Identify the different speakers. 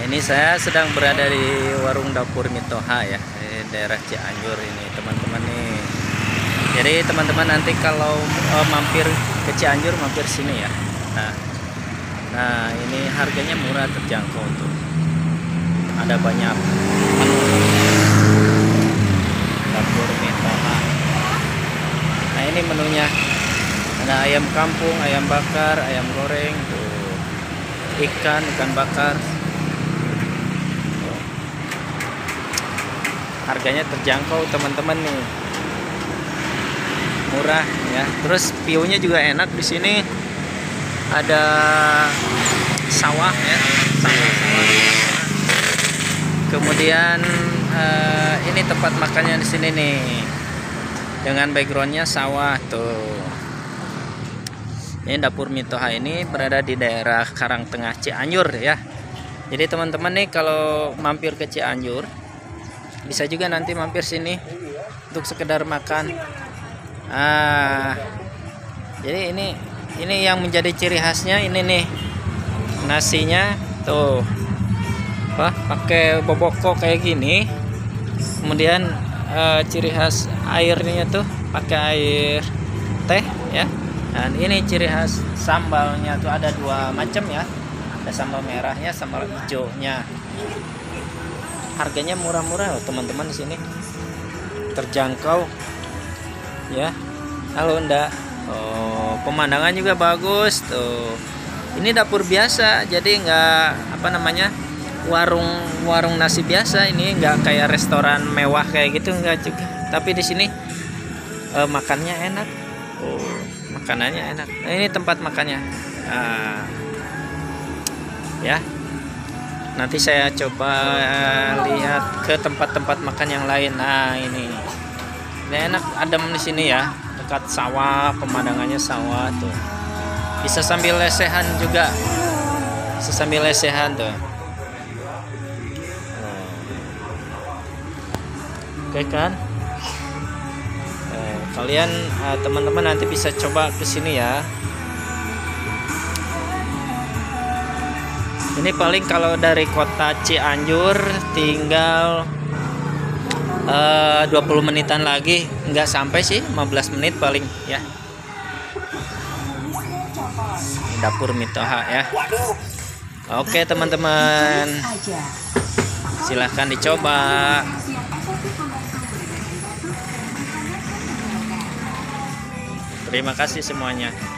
Speaker 1: Ini saya sedang berada di warung dapur Mitoha ya, di daerah Cianjur ini teman-teman nih. Jadi teman-teman nanti kalau mampir ke Cianjur mampir sini ya. Nah ini harganya murah, terjangkau tuh. Ada banyak menu dapur Mitoha. Nah ini menunya. Ada ayam kampung, ayam bakar, ayam goreng, tuh. Ikan bakar. Harganya terjangkau teman-teman nih, murah ya. Terus view-nya juga enak di sini. Ada sawah ya, sawah. Kemudian ini tempat makannya di sini nih, dengan backgroundnya sawah tuh. Ini dapur Mitoha ini berada di daerah Karangtengah Cianjur ya. Jadi teman-teman nih kalau mampir ke Cianjur bisa juga nanti mampir sini untuk sekedar makan. Jadi ini yang menjadi ciri khasnya ini nih, nasinya tuh pakai boboko kayak gini. Kemudian ciri khas airnya tuh pakai air teh ya. Dan ini ciri khas sambalnya tuh ada dua macam ya, ada sambal merahnya, sambal hijaunya. Harganya murah-murah loh teman-teman di sini, terjangkau ya. Halo ndak, pemandangan juga bagus tuh. Ini dapur biasa, jadi nggak warung nasi biasa. Ini nggak kayak restoran mewah kayak gitu, nggak juga. Tapi di sini makannya enak, makanannya enak. Nah, ini tempat makannya ya. Nanti saya coba lihat ke tempat-tempat makan yang lain. Nah ini enak, adem di sini ya, dekat sawah, pemandangannya sawah tuh. Bisa sambil lesehan juga, tuh. Oke kan? Kalian teman-teman nanti bisa coba ke sini ya. Ini paling kalau dari kota Cianjur tinggal 20 menitan lagi, nggak sampai sih, 15 menit paling ya. Ini dapur Mitoha ya. Oke teman-teman, silahkan dicoba. Terima kasih semuanya.